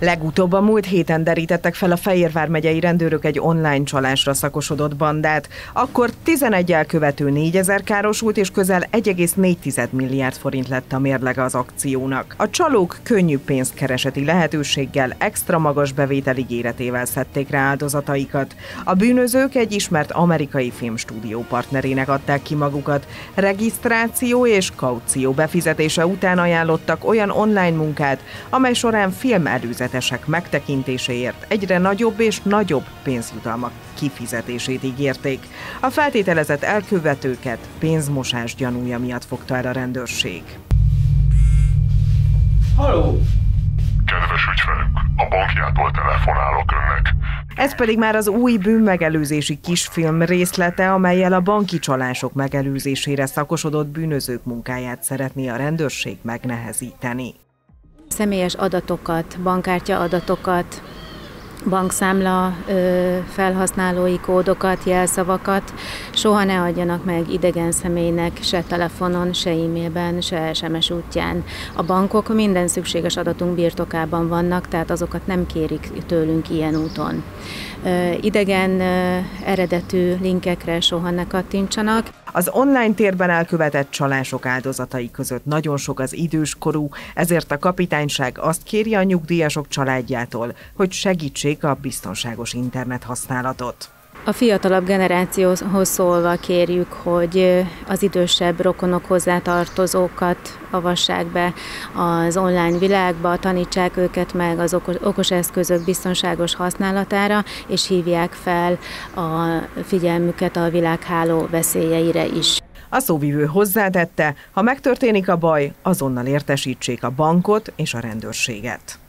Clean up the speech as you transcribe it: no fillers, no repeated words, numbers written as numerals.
Legutóbb a múlt héten derítettek fel a Fejérvár megyei rendőrök egy online csalásra szakosodott bandát. Akkor 11 elkövető 4000 károsult, és közel 1,4 milliárd forint lett a mérlege az akciónak. A csalók könnyű pénzkereseti lehetőséggel, extra magas bevétel ígéretével szedték rá áldozataikat. A bűnözők egy ismert amerikai filmstúdió partnerének adták ki magukat. Regisztráció és kaució befizetése után ajánlottak olyan online munkát, amely során filmelőzetesek megtekintéséért egyre nagyobb és nagyobb pénzjutalmak kifizetését ígérték. A feltételezett elkövetőket pénzmosás gyanúja miatt fogta el a rendőrség. Halló! Kedves ügyfelük, a bankjától telefonálok önnek. Ez pedig már az új bűnmegelőzési kisfilm részlete, amellyel a banki csalások megelőzésére szakosodott bűnözők munkáját szeretné a rendőrség megnehezíteni. Személyes adatokat, bankkártya adatokat, bankszámla felhasználói kódokat, jelszavakat soha ne adjanak meg idegen személynek, se telefonon, se e-mailben, se SMS útján. A bankok minden szükséges adatunk birtokában vannak, tehát azokat nem kérik tőlünk ilyen úton. Idegen eredetű linkekre soha ne kattintsanak. Az online térben elkövetett csalások áldozatai között nagyon sok az időskorú, ezért a kapitányság azt kéri a nyugdíjasok családjától, hogy segítsék a biztonságos internet használatot. A fiatalabb generációhoz szólva kérjük, hogy az idősebb rokonok, hozzátartozókat avassák be az online világba, tanítsák őket meg az okos eszközök biztonságos használatára, és hívják fel a figyelmüket a világháló veszélyeire is. A szóvivő hozzátette, ha megtörténik a baj, azonnal értesítsék a bankot és a rendőrséget.